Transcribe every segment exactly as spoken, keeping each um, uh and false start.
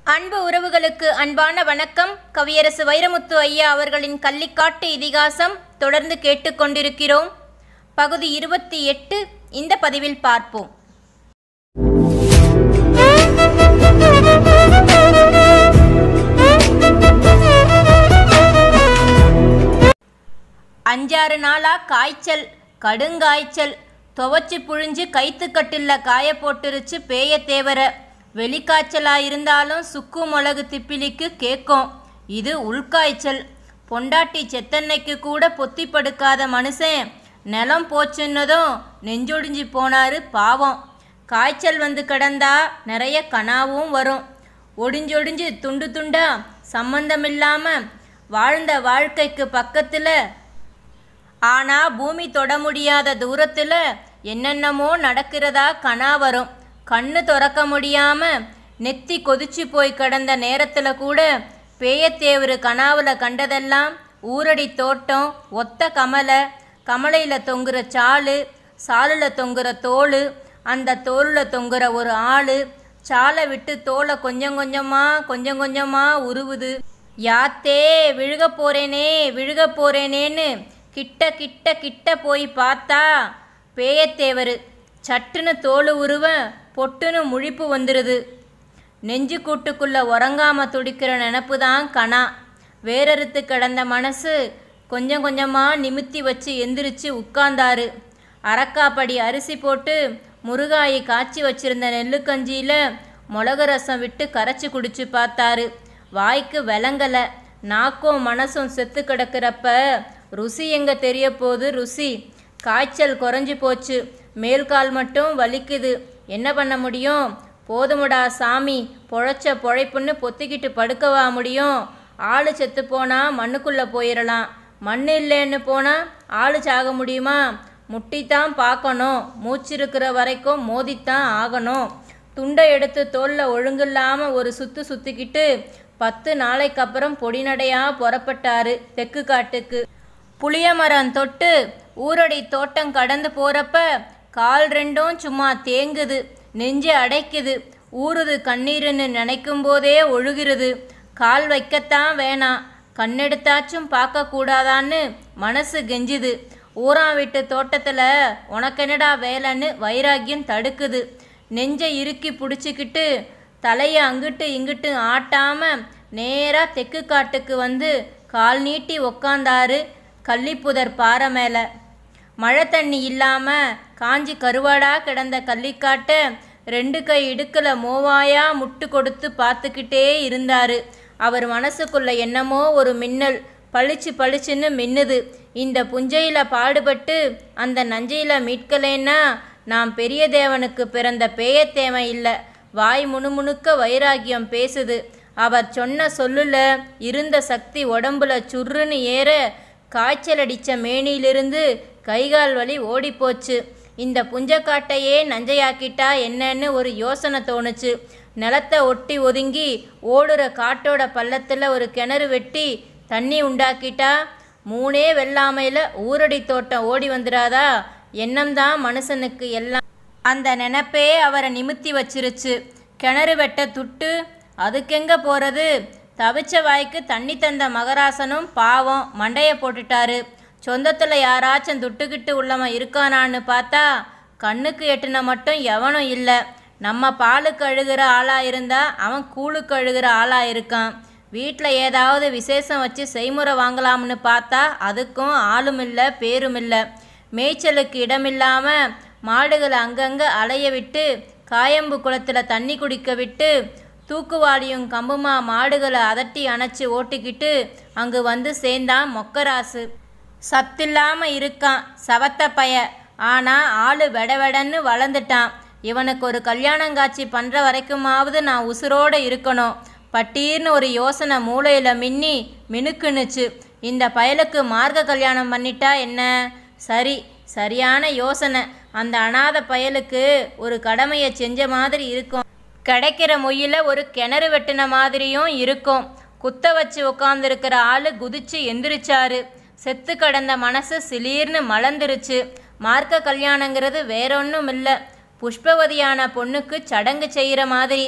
அன்பு உறவுகளுக்கு அன்பான வணக்கம். கவியரசு வைரமுத்து ஐயா அவர்களின் கள்ளிக்காட்டு இதிகாசம் தொடர்ந்து கேட்டுக்கொண்டிருக்கிறோம். பகுதி இருபத்தி எட்டு இந்த பதிவில் பார்ப்போம். அஞ்சாறு நாளா காய்ச்சல், கடுங்காய்ச்சல். துவச்சி புழிஞ்சு கைத்துக்கட்டில் காய போட்டுருச்சு பேயத்தேவர. வெளிக்காய்ச்சலாக இருந்தாலும் சுக்கு மிளகு திப்பிலிக்கு கேட்கும். இது உள்காய்ச்சல். பொண்டாட்டி செத்தன்னைக்கு கூட பொத்தி படுக்காத மனுஷன் நிலம் போச்சுன்னதும் நெஞ்சொடிஞ்சு போனார் பாவம். காய்ச்சல் வந்து கிடந்தா நிறைய கனாவும் வரும். ஒடிஞ்சொடிஞ்சு துண்டு துண்டா சம்பந்தமில்லாமல் வாழ்ந்த வாழ்க்கைக்கு பக்கத்தில் ஆனால் பூமி தொட முடியாத தூரத்தில் என்னென்னமோ நடக்கிறதா கனா வரும். கண்ணு திறக்க முடியாமல் நெத்தி கொதிச்சு போய் கிடந்த நேரத்தில் கூட பேயத்தேவர் கனாவில் கண்டதெல்லாம் ஊரடி தோட்டம், ஒத்த கமலை, கமலையில் தொங்குற சாலு, சாலில் தொங்குற தோல், அந்த தோலில் தொங்குற ஒரு ஆள், சாலை விட்டு தோலை கொஞ்சம் கொஞ்சமாக கொஞ்சம் கொஞ்சமாக உருவுது. யாத்தே விழுக போகிறேனே விழுக போகிறேனேன்னு கிட்ட கிட்ட கிட்ட போய் பார்த்தா பேயத்தேவர் சட்டுன்னு தோல் உருவ பொட்டுன்னு முழிப்பு வந்துடுது. நெஞ்சு கூட்டுக்குள்ளே உறங்காமல் துடிக்கிற நினப்பு தான் கணா. வேறறுத்து கிடந்த மனசு கொஞ்சம் கொஞ்சமாக நிமித்தி வச்சு எந்திரிச்சு உட்கார்ந்தாரு. அரக்காப்படி அரிசி போட்டு முருகாயை காய்ச்சி வச்சிருந்த நெல்லுக்கஞ்சியில் மிளகு ரசம் விட்டு கரைச்சி குடிச்சு பார்த்தாரு. வாய்க்கு விளங்கலை. நாக்கும் மனசும் செத்து கிடக்கிறப்ப ருசி எங்கே தெரிய போகுது ருசி. காய்ச்சல் குறைஞ்சி போச்சு. மேல்கால் மட்டும் வலிக்குது. என்ன பண்ண முடியும்? போதுமுடா சாமி, பொழைச்ச பொழைப்புன்னு பொத்திக்கிட்டு படுக்கவா முடியும்? ஆள் செத்து போனால் மண்ணுக்குள்ளே போயிடலாம். மண் இல்லைன்னு போனால் ஆள் சாக முடியுமா? முட்டித்தான் பார்க்கணும். மூச்சிருக்கிற வரைக்கும் மோதித்தான் ஆகணும். துண்டை எடுத்து தோளில் ஒழுங்கில்லாமல் ஒரு சுற்று சுற்றிக்கிட்டு பத்து நாளைக்கு அப்புறம் பொடிநடையாக புறப்பட்டாரு தெற்கு காட்டுக்கு. புளிய மரம் தொட்டு ஊரடி தோட்டம் கடந்து போகிறப்ப கால் ரெண்டும் சும்மா தேங்குது, நெஞ்சு அடைக்குது, ஊறுது கண்ணீருன்னு நினைக்கும் போதே ஒழுகிறது. கால் வைக்கத்தான் வேணாம், கண்ணெடுத்தாச்சும் பார்க்கக்கூடாதான்னு மனசு கெஞ்சுது. ஊரான் வீட்டு தோட்டத்தில் உனக்கென்னடா வேலைன்னு வைராக்கியம் தடுக்குது. நெஞ்சை இறுக்கி பிடிச்சிக்கிட்டு தலையை அங்கிட்டு இங்கிட்டு ஆட்டாமல் நேராக தெற்கு காட்டுக்கு வந்து கால் நீட்டி உக்காந்தாரு கள்ளிப்புதர் பாறை மேலே. மழை தண்ணி இல்லாமல் காஞ்சி கருவாடா கிடந்த கள்ளிக்காட்டை ரெண்டு கை இடுக்கில் மோவாயா முட்டு கொடுத்து பார்த்துக்கிட்டே இருந்தார். அவர் மனசுக்குள்ள என்னமோ ஒரு மின்னல் பளிச்சு பளிச்சுன்னு மின்னுது. இந்த புஞ்சையில் பாடுபட்டு அந்த நஞ்சையில் மீட்கலேன்னா நாம் பெரிய தேவனுக்கு பிறந்த பேயத்தேவன் இல்லை. வாய் முணுமுணுக்க வைராக்கியம் பேசுது. அவர் சொன்ன சொல்லுல இருந்த சக்தி உடம்புல சுருன்னு ஏற காய்ச்சல் அடித்த மேனியிலிருந்து கைகால் வலி ஓடிப்போச்சு. இந்த புஞ்சக்காட்டையே நஞ்சையாக்கிட்டா என்னன்னு ஒரு யோசனை தோணுச்சு. நிலத்தை ஒட்டி ஒதுங்கி ஓடுற காட்டோட பள்ளத்தில் ஒரு கிணறு வெட்டி தண்ணி உண்டாக்கிட்டா மூணே வெள்ளாமையில் ஊரடி தோட்டம் ஓடி வந்துடாதா? எண்ணம்தான் மனுஷனுக்கு எல்லாம். அந்த நினப்பே அவரை நிமித்தி வச்சிருச்சு. கிணறு வெட்ட துட்டு, அதுக்கெங்க போகிறது? தவிச்ச வாய்க்கு தண்ணி தந்த மகராசனும் பாவம் மண்டையை போட்டுட்டாரு. சொந்தத்தில் யாராச்சும் துட்டுக்கிட்டு உள்ளவன் இருக்கானான்னு பார்த்தா கண்ணுக்கு எட்டுன மட்டும் எவனும் இல்லை. நம்ம பாலுக்கு அழுகிற ஆளாக இருந்தால் அவன் கூழுக்கு அழுகிற ஆளாக இருக்கான். வீட்டில் ஏதாவது விசேஷம் வச்சு செய்முறை வாங்கலாம்னு பார்த்தா அதுக்கும் ஆளும் இல்லை பேரும் இல்லை. மேய்ச்சலுக்கு இடமில்லாமல் மாடுகளை அங்கங்கே அலைய விட்டு காயம்பு குளத்தில் தண்ணி குடிக்க விட்டு தூக்குவாளியும் கம்புமா மாடுகளை அதட்டி அணைச்சி ஓட்டிக்கிட்டு அங்கு வந்து சேர்ந்தான் மொக்கராசு. சத்தில்லாமல் இருக்கான் சவத்த பய. ஆனால் ஆள் வெடவெடன்னு வளர்ந்துட்டான். இவனுக்கு ஒரு கல்யாணங்காட்சி பண்ணுற வரைக்குமாவது நான் உசுரோடு இருக்கணும். பட்டீர்னு ஒரு யோசனை மூளையில் மின்னி மினுக்குனுச்சு. இந்த பயலுக்கு மார்க்க கல்யாணம் பண்ணிட்டா என்ன? சரி, சரியான யோசனை. அந்த அனாத பயலுக்கு ஒரு கடமையை செஞ்ச மாதிரி இருக்கும். கிடைக்கிற மொய்யில் ஒரு கிணறு வெட்டின மாதிரியும் இருக்கும். குத்த வச்சு உட்காந்துருக்கிற ஆள் குதிச்சு எந்திரிச்சாரு. செத்து கடந்த மனசு சிலீர்னு மலர்ந்துருச்சு. மார்க்க கல்யாணங்கிறது வேற ஒன்றும் இல்லை. புஷ்பவதியான பொண்ணுக்கு சடங்கு செய்கிற மாதிரி.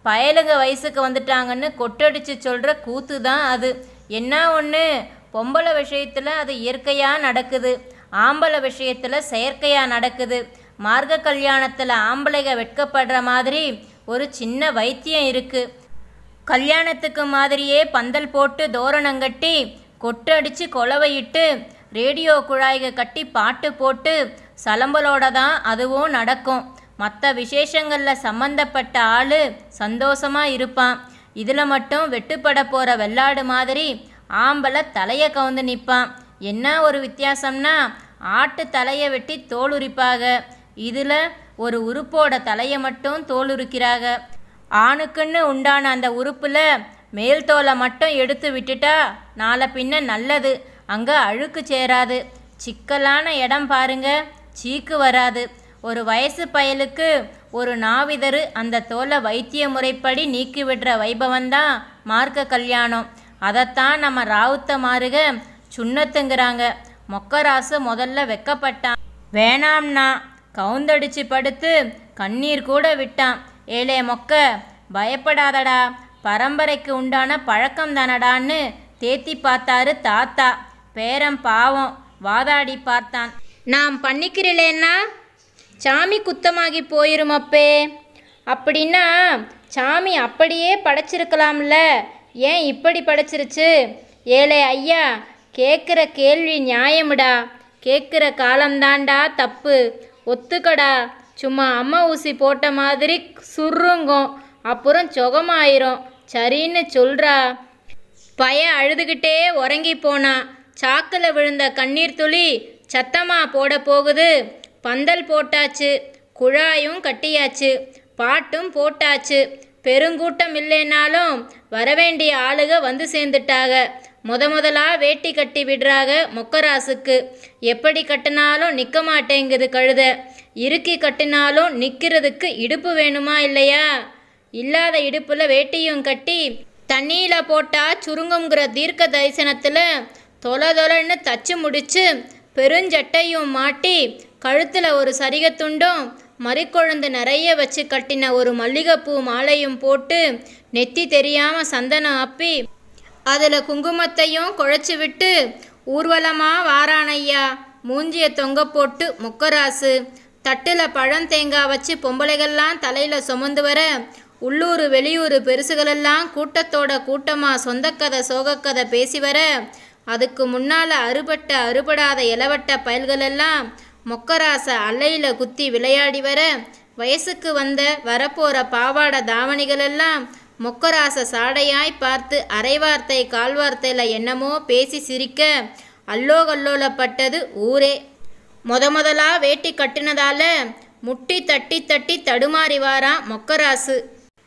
பயலுங்க வயசுக்கு வந்துட்டாங்கன்னு கொட்டடிச்சு சொல்கிற கூத்து தான் அது. என்ன ஒன்று, பொம்பளை விஷயத்தில் அது இயற்கையாக நடக்குது, ஆம்பளை விஷயத்தில் செயற்கையாக நடக்குது. மார்க்க கல்யாணத்தில் ஆம்பளைங்க வெட்கப்படுற மாதிரி ஒரு சின்ன வைத்தியம் இருக்குது. கல்யாணத்துக்கு மாதிரியே பந்தல் போட்டு தோரணங்கட்டி கொட்டடிச்சு கொலவையிட்டு ரேடியோ குழாய்க கட்டி பாட்டு போட்டு சலம்பலோட தான் அதுவும் நடக்கும். மற்ற விசேஷங்களில் சம்மந்தப்பட்ட ஆள் சந்தோஷமாக இருப்பான். இதில் மட்டும் வெட்டுப்பட போகிற வெள்ளாடு மாதிரி ஆம்பளை தலையை கவுந்து நிற்பான். என்ன ஒரு வித்தியாசம்னா, ஆட்டு தலையை வெட்டி தோல் உரிப்பாக, இதில் ஒரு உறுப்போட தலையை மட்டும் தோல் உரிக்கிறாங்க. ஆணுக்குன்னு உண்டான அந்த உறுப்பில் மேல் தோலை மட்டும் எடுத்து விட்டுட்டா நாளை பின்ன நல்லது, அங்கே அழுக்கு சேராது. சிக்கலான இடம் பாருங்க, சீக்கு வராது. ஒரு வயசு பயலுக்கு ஒரு நாவிதரு அந்த தோலை வைத்திய முறைப்படி நீக்கி விடுற வைபவந்தான் மார்க்க கல்யாணம். அதைத்தான் நம்ம ராவுத்த மாறுக சுண்ணத்துங்கிறாங்க. மொக்கராசு முதல்ல வெக்கப்பட்டான். வேணாம்னா கவுந்தடிச்சு படுத்து கண்ணீர் கூட விட்டான். ஏலே மொக்க, பயப்படாதடா, பரம்பரைக்கு உண்டான பழக்கம் தானடான்னு தேத்தி பார்த்தாரு தாத்தா. பேரன் பாவம் வாதாடி பார்த்தான். நான் பண்ணிக்கிறேன்னா சாமி குத்தமாகி போயிருமப்பே. அப்படின்னா சாமி அப்படியே படைச்சிருக்கலாம்ல, ஏன் இப்படி படைச்சிருச்சு? ஏலே ஐயா, கேட்குற கேள்வி நியாயமுடா, கேட்குற காலம்தாண்டா தப்பு, ஒத்துக்கடா. சும்மா அம்மா ஊசி போட்ட மாதிரி சுருங்கும், அப்புறம் சுகமாயிரும், சரின்னு சொல்கிறா. பய அழுதுகிட்டே உறங்கி போனான். சாக்கில் விழுந்த கண்ணீர் துளி சத்தமாக போட போகுது. பந்தல் போட்டாச்சு, குழாயும் கட்டியாச்சு, பாட்டும் போட்டாச்சு. பெருங்கூட்டம் இல்லைனாலும் வரவேண்டிய ஆளுக வந்து சேர்ந்துட்டாக. முத முதலா வேட்டி கட்டி விடுறாக மொக்கராசுக்கு. எப்படி கட்டினாலும் நிற்க மாட்டேங்குது கழுத. இறுக்கி கட்டினாலும் நிற்கிறதுக்கு இடுப்பு வேணுமா இல்லையா? இல்லாத இடுப்பில் வேட்டியும் கட்டி தண்ணியில் போட்டால் சுருங்குங்கிற தீர்க்க தரிசனத்தில் தொலை தொலைன்னு தச்சு முடிச்சு பெருஞ்சட்டையும் மாட்டி கழுத்தில் ஒரு சரிகத்துண்டும் மறிக்கொழுந்து நிறைய வச்சு கட்டின ஒரு மல்லிகைப்பூ மாலையும் போட்டு நெத்தி தெரியாமல் சந்தனம் அப்பி அதில் குங்குமத்தையும் குழைச்சி விட்டு ஊர்வலமாக வாரானையா. மூஞ்சியை தொங்க போட்டு மொக்கராசு. தட்டில் பழந்தேங்காய் வச்சு பொம்பளைகள்லாம் தலையில் சுமந்து வர உள்ளூர் வெளியூர் பெருசுகளெல்லாம் கூட்டத்தோட கூட்டமாக சொந்தக்கதை சோகக்கதை பேசி வர அதுக்கு முன்னால் அறுபட்ட அறுபடாத இளவட்ட பயல்களெல்லாம் மொக்கராச அல்லையில் குத்தி விளையாடி வர வயசுக்கு வந்த வரப்போகிற பாவாடை தாவணிகளெல்லாம் மொக்கராச சாடையாய் பார்த்து அரைவார்த்தை கால்வார்த்தையில் என்னமோ பேசி சிரிக்க அல்லோகல்லோலப்பட்டது ஊரே. முத முதலா வேட்டி கட்டினதால முட்டி தட்டி தட்டி தடுமாறி வாரான் மொக்கராசு.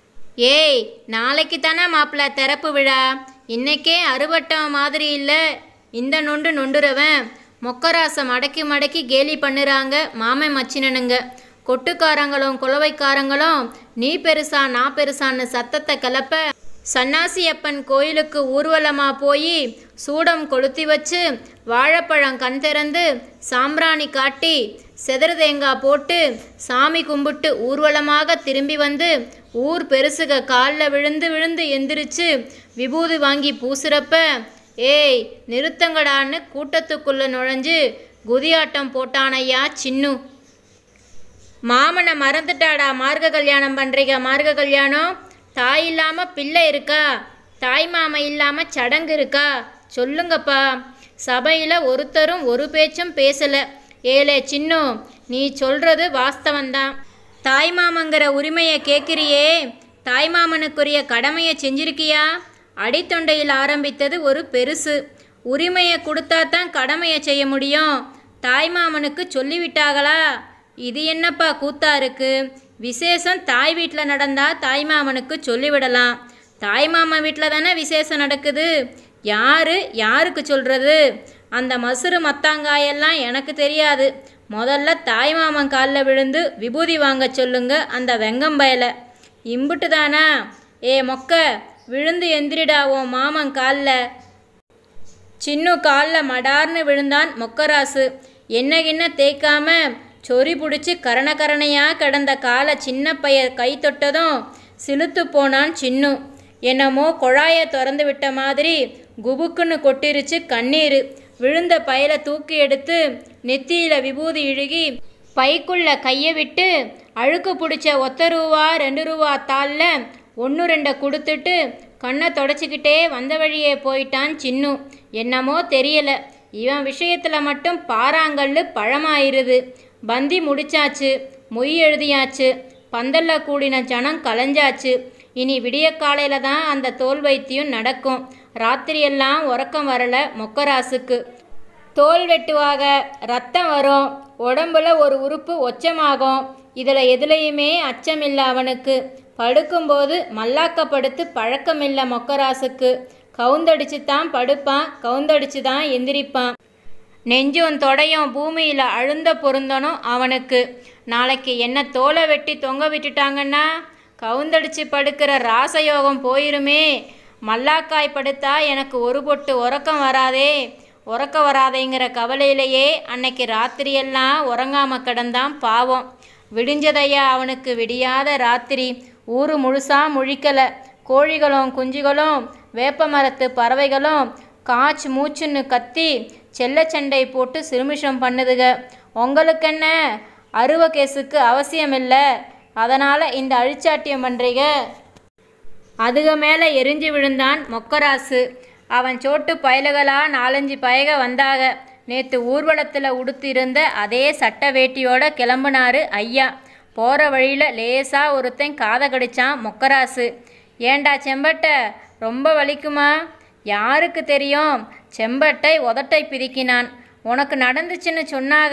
ஏய், நாளைக்கு தானே மாப்பிள்ள திறப்பு விழா, இன்னைக்கே அறுபட்டம் மாதிரி இல்லை இந்த நொண்டு நொண்டுறவன். மொக்கராசை மடக்கி மடக்கி கேலி பண்ணுறாங்க மாமன் மச்சினனுங்க. கொட்டுக்காரங்களும் குலவைக்காரங்களும் நீ பெருசா நான் பெருசான்னு சத்தத்தை கிளப்ப சன்னாசியப்பன் கோயிலுக்கு ஊர்வலமாக போய் சூடம் கொளுத்தி வச்சு வாழைப்பழம் கண் திறந்து சாம்பிராணி காட்டி செதறு தேங்காய் போட்டு சாமி கும்பிட்டு ஊர்வலமாக திரும்பி வந்து ஊர் பெருசுக காலில் விழுந்து விழுந்து எந்திரிச்சு விபூதி வாங்கி பூசுறப்ப ஏய் நிறுத்தங்கடான்னு கூட்டத்துக்குள்ளே நுழைஞ்சு குதியாட்டம் போட்டானையா சின்னு. மாமனை மறந்துட்டாடா மார்க்க கல்யாணம் பண்ணுறீங்க. மார்க்க கல்யாணம் தாய் இல்லாமல் பிள்ளை இருக்கா, தாய் மாமா இல்லாமல் சடங்கு இருக்கா? சொல்லுங்கப்பா. சபையில் ஒருத்தரும் ஒரு பேச்சும் பேசலை. ஏலே சின்னு, நீ சொல்கிறது வாஸ்தவந்தான். தாய் மாமங்கிற உரிமையை கேட்குறியே, தாய் மாமனுக்குரிய கடமையை செஞ்சிருக்கியா? அடித்தொண்டையில் ஆரம்பித்தது ஒரு பெருசு. உரிமையை கொடுத்தா தான் கடமையை செய்ய முடியும். தாய் மாமனுக்கு சொல்லிவிட்டாங்களா? இது என்னப்பா கூத்தா இருக்கு? விசேஷம் தாய் வீட்டில் நடந்தால் தாய் மாமனுக்கு சொல்லிவிடலாம். தாய் மாமன் வீட்டில் தானே விசேஷம் நடக்குது. யார் யாருக்கு சொல்கிறது? அந்த மசுறு மத்தாங்காயெல்லாம் எனக்கு தெரியாது. முதல்ல தாய் மாமன் காலில் விழுந்து விபூதி வாங்க சொல்லுங்க அந்த வெங்கம்பயலை. இம்புட்டு தானா? ஏ மொக்க, விழுந்து எந்திரிடாவோம் மாமன் காலில். சின்னு காலில் மடார்னு விழுந்தான் மொக்கராசு. என்ன கிண்ண தேய்க்காம சொறி பிடிச்சி கரண கரணையாக கிடந்த காலை சின்ன பைய கை தொட்டதும் சிலுத்து போனான் சின்னு. என்னமோ குழாயை திறந்து விட்ட மாதிரி குபுக்குன்னு கொட்டிருச்சு கண்ணீர். விழுந்த பயலை தூக்கி எடுத்து நெத்தியில் விபூதி இழுகி பைக்குள்ள கையை விட்டு அழுக்கு பிடிச்ச ஒத்த ரூபா ரெண்டு ரூபா தாளில் ஒன்று ரெண்டை கொடுத்துட்டு கண்ணை தொடச்சிக்கிட்டே வந்த வழியே போயிட்டான் சின்னு. என்னமோ தெரியல, இவன் விஷயத்தில் மட்டும் பாறாங்கல்லு பழமாயிருது. பந்தி முடிச்சாச்சு, மொய் எழுதியாச்சு, பந்தல்ல கூடின ஜனம் கலைஞ்சாச்சு. இனி விடிய காலையில் தான் அந்த தோல் வைத்தியம் நடக்கும். ராத்திரியெல்லாம் உறக்கம் வரல மொக்கராசுக்கு. தோல் வெட்டுவாக, ரத்தம் வரும், உடம்புல ஒரு உறுப்பு ஒச்சமாகும். இதில் எதுலையுமே அச்சமில்லை அவனுக்கு. படுக்கும்போது மல்லாக்கப்படுத்து பழக்கமில்லை மொக்கராசுக்கு. கவுந்தடிச்சு தான் படுப்பான், கவுந்தடிச்சு தான் எந்திரிப்பான். நெஞ்சும் தொடையும் பூமியில் அழுந்த பொருந்தனும் அவனுக்கு. நாளைக்கு என்ன தோலை வெட்டி தொங்க விட்டுட்டாங்கன்னா கவுந்தடிச்சு படுக்கிற ராசயோகம் போயிருமே. மல்லாக்காய் படுத்தா எனக்கு ஒரு பொட்டு உறக்கம் வராதே, உறக்க வராதேங்கிற கவலையிலேயே அன்னைக்கு ராத்திரியெல்லாம் உறங்காம கிடந்தான் பாவம். விடிஞ்சதையா அவனுக்கு விடியாத ராத்திரி. ஊரு முழுசா முழிக்கலை. கோழிகளும் குஞ்சுகளும் வேப்ப மரத்து பறவைகளும் காய்ச் மூச்சுன்னு கத்தி செல்ல சண்டை போட்டு சிறுமிஷம் பண்ணுதுக. உங்களுக்கென்ன அருவ கேஸுக்கு அவசியமில்லை, அதனால் இந்த அழிச்சாட்டியம் பண்ணுறீங்க. அதுக மேலே எரிஞ்சு விழுந்தான் மொக்கராசு. அவன் சோட்டு பயலுகளா நாலஞ்சு பயக வந்தாக. நேற்று ஊர்வலத்தில் உடுத்திருந்த அதே சட்டை வேட்டியோட கிளம்புனாரு ஐயா. போகிற வழியில் லேசாக ஒருத்தன் காதை கடிச்சான் மொக்கராசு. ஏண்டா செம்பட்டை, ரொம்ப வலிக்குமா? யாருக்கு தெரியும்? செம்பட்டை உதட்டை பிதுக்கினான். உனக்கு நடந்துச்சுன்னு சொன்னாக,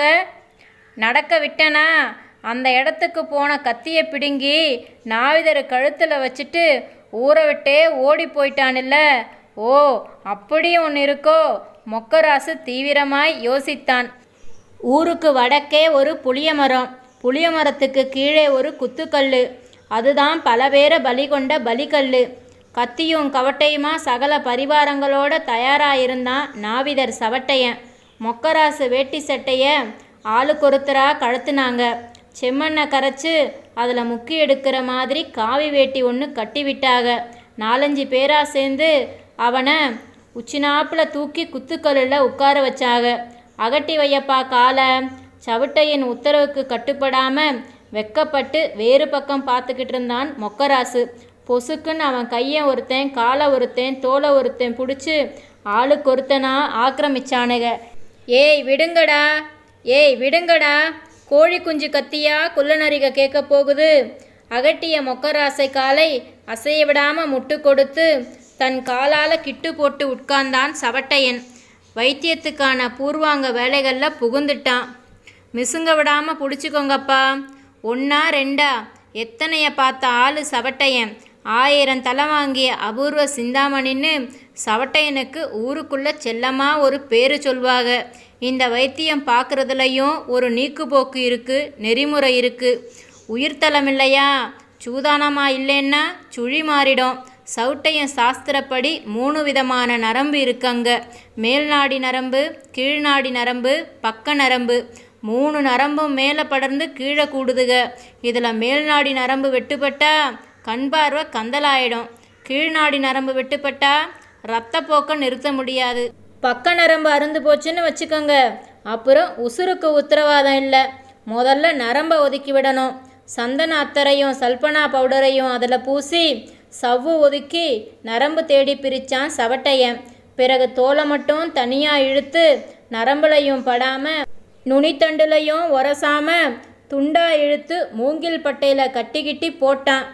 நடக்க விட்டனா? அந்த இடத்துக்கு போன கத்தியை பிடுங்கி நாவிதர் கழுத்தில் வச்சுட்டு ஊரை விட்டே ஓடி போயிட்டானில்ல. ஓ, அப்படியும் ஒன்று இருக்கோ? மொக்கராசு தீவிரமாய் யோசித்தான். ஊருக்கு வடக்கே ஒரு புளிய மரம், புளிய மரத்துக்கு கீழே ஒரு குத்துக்கல். அதுதான் பல பேரை பலி கொண்ட பலிக்கல். கத்தியும் கவட்டையுமா சகல பரிவாரங்களோட தயாராயிருந்தான் நாவிதர் சவட்டையன். மொக்கராசு வேட்டி சட்டையை ஆளுக்கொருத்தரா கழுத்துனாங்க. செம்மண்ணை கரைச்சி அதில் முக்கி எடுக்கிற மாதிரி காவி வேட்டி ஒன்று கட்டி விட்டாக. நாலஞ்சு பேரா சேர்ந்து அவனை உச்சினாப்பில் தூக்கி குத்துக்கல்லில் உட்கார வச்சாக. அகட்டி வையப்பா காலை. சவட்டையின் உத்தரவுக்கு கட்டுப்படாமல் வெக்கப்பட்டு வேறு பக்கம் பார்த்துக்கிட்டு இருந்தான் மொக்கராசு. பொசுக்குன்னு அவன் கையை ஒருத்தன், காலை ஒருத்தன், தோலை ஒருத்தன் பிடிச்சி ஆளுக்கு ஒருத்தனா ஆக்கிரமிச்சானுங்க. ஏய் விடுங்கடா, ஏய் விடுங்கடா, கோழி குஞ்சு கத்தியா குள்ளநரிக கேட்க போகுது. அகட்டிய மொக்கராசை காலை அசைய விடாமல் முட்டு கொடுத்து தன் காலால் கிட்டு போட்டு உட்கார்ந்தான் சவட்டையன். வைத்தியத்துக்கான பூர்வாங்க வேலைகளில் புகுந்துட்டான். மிசுங்க விடாமல் பிடிச்சிக்கோங்கப்பா. ஒன்றா ரெண்டா எத்தனைய பார்த்த ஆளு சவட்டையன். ஆயிரம் தலை வாங்கிய அபூர்வ சிந்தாமணின்னு சவட்டையனுக்கு ஊருக்குள்ளே செல்லமாக ஒரு பேரு சொல்வாங்க. இந்த வைத்தியம் பார்க்குறதுலையும் ஒரு நீக்குப்போக்கு இருக்குது, நெறிமுறை இருக்குது. உயிர்த்தலம் இல்லையா? சூதானமாக இல்லைன்னா சுழி மாறிடும். சவுட்டையன் சாஸ்திரப்படி மூணு விதமான நரம்பு இருக்குங்க. மேல்நாடி நரம்பு, கீழ்நாடி நரம்பு, பக்க நரம்பு. மூணு நரம்பும் மேலே படர்ந்து கீழே கூடுதுக. இதில் மேல்நாடி நரம்பு வெட்டுப்பட்டா கண் பார்வை கந்தலாயிடும். கீழ்நாடி நரம்பு வெட்டுப்பட்டா ரத்தப்போக்க நிறுத்த முடியாது. பக்க நரம்பு அருந்து போச்சுன்னு வச்சுக்கோங்க, அப்புறம் உசுருக்கு உத்தரவாதம் இல்லை. முதல்ல நரம்பை ஒதுக்கி விடணும். சந்தன அத்தரையும் சல்பனா பவுடரையும் அதில் பூசி சவ்வு ஒதுக்கி நரம்பு தேடி பிரித்தான் சவட்டையன். பிறகு தோலை மட்டும் தனியாக இழுத்து நரம்புலையும் படாமல் நுனித்தண்டுலையும் உரசாமல் துண்டா இழுத்து மூங்கில் பட்டையில் கட்டிக்கிட்டி போட்டான்.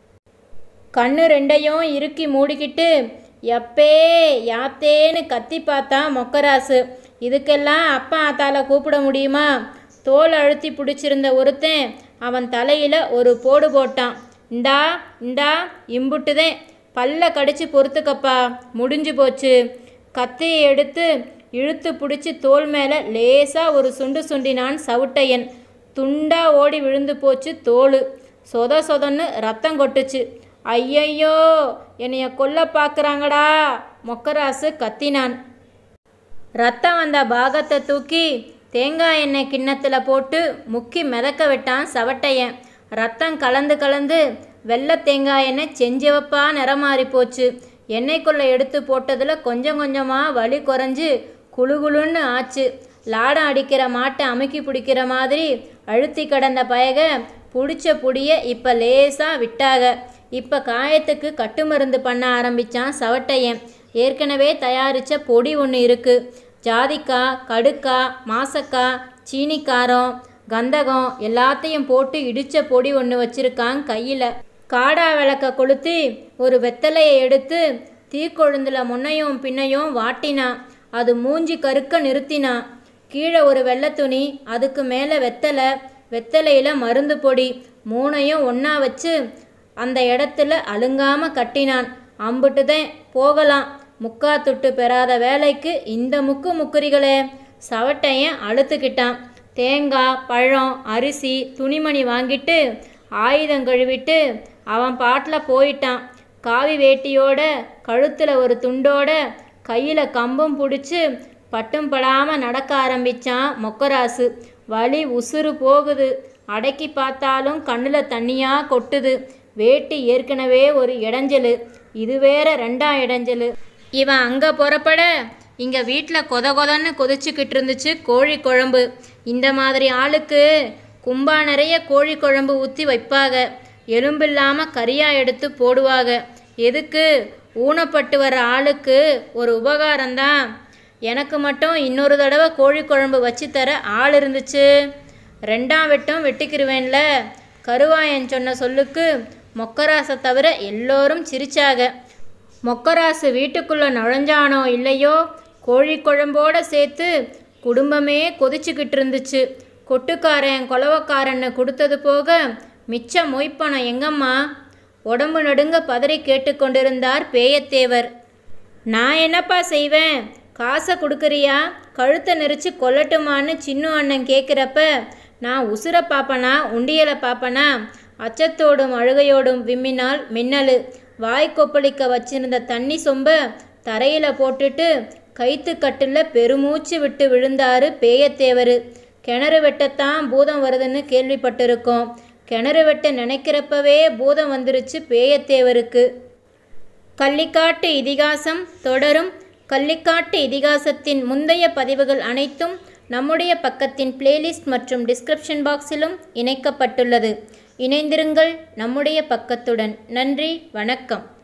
கண்ணு ரெண்டையும் இறுக்கி மூடிக்கிட்டு எப்பே யாத்தேன்னு கத்தி பார்த்தான் மொக்கராசு. இதுக்கெல்லாம் அப்பா ஆத்தால கூப்பிட முடியுமா? தோல் அழுத்தி பிடிச்சிருந்த ஒருத்தன் அவன் தலையில் ஒரு போடு போட்டான். இந்தா இந்தா இம்புட்டுதேன், பல்ல கடிச்சு பொறுத்துக்கப்பா, முடிஞ்சு போச்சு. கத்தியை எடுத்து இழுத்து பிடிச்சி தோல் மேலே லேசாக ஒரு சுண்டு சுண்டினான் சவுட்டையன். துண்டா ஓடி விழுந்து போச்சு தோல். சொத சொதன்னு ரத்தம் கொட்டுச்சு. ஐயையோ, என்னைய கொல்ல பார்க்குறாங்கடா, மொக்கராசு கத்தினான். ரத்தம் வந்த பாகத்தை தூக்கி தேங்காய் எண்ணெய் கிண்ணத்தில் போட்டு முக்கி மிதக்க விட்டான் சவட்டையன். ரத்தம் கலந்து கலந்து வெள்ளை தேங்காய் எண்ணெய் செஞ்சவப்பா நிறமாறி போச்சு. எண்ணெய்க்குள்ளே எடுத்து போட்டதில் கொஞ்சம் கொஞ்சமாக வலி குறைஞ்சி குழுகுலுன்னு ஆச்சு. லாடம் அடிக்கிற மாட்டை அமுக்கி பிடிக்கிற மாதிரி அழுத்தி கிடந்த பயக பிடிச்ச புடியை இப்போ லேசாக விட்டாக. இப்போ காயத்துக்கு கட்டு மருந்து பண்ண ஆரம்பித்தான் சவட்டையன். ஏற்கனவே தயாரித்த பொடி ஒன்று இருக்குது. ஜாதிக்காய், கடுக்காய், மாசக்காய், சீனிக்காரம், கந்தகம் எல்லாத்தையும் போட்டு இடித்த பொடி ஒன்று வச்சுருக்கான் கையில். காடா விளக்க கொளுத்தி ஒரு வெத்தலையை எடுத்து தீக்கொழுந்தில் முன்னையும் பின்னையும் வாட்டினான். அது மூஞ்சி கருக்க நிறுத்தினான். கீழே ஒரு வெள்ளை துணி, அதுக்கு மேலே வெத்தலை, வெத்தலையில் மருந்து பொடி, மூணையும் ஒன்றா வச்சு அந்த இடத்துல அலுங்காமல் கட்டினான். அம்புட்டுதான் போகலாம். முக்கா துட்டு பெறாத வேலைக்கு இந்த முக்கு முக்குறிகளே. சவட்டையன் அழுத்துக்கிட்டான். தேங்காய், பழம், அரிசி, துணிமணி வாங்கிட்டு ஆயுதம் கழுவிட்டு அவன் பாட்டில் போயிட்டான். காவி வேட்டியோட கழுத்தில் ஒரு துண்டோட கையில் கம்பும் பிடிச்சி பட்டும் படாமல் நடக்க ஆரம்பித்தான் மொக்கராசு. வலி உசுறு போகுது. அடக்கி பார்த்தாலும் கண்ணில் தண்ணியாக கொட்டுது. வேட்டி ஏற்கனவே ஒரு இடைஞ்சல், இது வேற ரெண்டாம் இடைஞ்சல். இவன் அங்கே புறப்பட இங்கே வீட்டில் கொத கொதன்னு கொதிச்சுக்கிட்டு இருந்துச்சு கோழி குழம்பு. இந்த மாதிரி ஆளுக்கு கும்பா நிறைய கோழி குழம்பு ஊற்றி வைப்பாங்க. எலும்பில்லாமல் கறியாக எடுத்து போடுவாங்க. எதுக்கு? ஊனப்பட்டு வர ஆளுக்கு ஒரு உபகாரம்தான். எனக்கு மட்டும் இன்னொரு தடவை கோழி குழம்பு வச்சு தர ஆள் இருந்துச்சு, ரெண்டாம் வெட்டும் வெட்டிக்கிருவேன்ல. கருவாயன் சொன்ன சொல்லுக்கு மொக்கராசை தவிர எல்லோரும் சிரிச்சாக. மொக்கராசு வீட்டுக்குள்ளே நுழைஞ்சானோ இல்லையோ, கோழி குழம்போடு சேர்த்து குடும்பமே கொதிச்சுக்கிட்டு இருந்துச்சு. கொட்டுக்காரன் கொலவக்காரன்னு கொடுத்தது போக மிச்ச மொய்ப்பணம் எங்கம்மா? உடம்பு நடுங்க பதறி கேட்டுக்கொண்டிருந்தார் பேயத்தேவர். நான் என்னப்பா செய்வேன்? காசை கொடுக்குறியா? கழுத்தை நெரிச்சு கொல்லட்டுமான்னு சின்ன அண்ணன் கேட்குறப்ப நான் உசுரை பார்ப்பனா உண்டியலை பார்ப்பனா? அச்சத்தோடும் அழுகையோடும் விம்மினால் மின்னலு. வாய் கொப்பளிக்க வச்சிருந்த தண்ணி சொம்ப தரையில் போட்டுட்டு கைத்து கட்டில் பெருமூச்சு விட்டு விழுந்தாரு பேயத்தேவர். கிணறு வெட்டத்தான் பூதம் வருதுன்னு கேள்விப்பட்டிருக்கோம். கிணறு வெட்ட நினைக்கிறப்பவே பூதம் வந்துருச்சு பேயத்தேவருக்கு. கள்ளிக்காட்டு இதிகாசம் தொடரும். கள்ளிக்காட்டு இதிகாசத்தின் முந்தைய பதிவுகள் அனைத்தும் நம்முடைய பக்கத்தின் பிளேலிஸ்ட் மற்றும் டிஸ்கிரிப்ஷன் பாக்ஸிலும் இணைக்கப்பட்டுள்ளது. இணைந்திருங்கள் நம்முடைய பக்கத்துடன். நன்றி, வணக்கம்.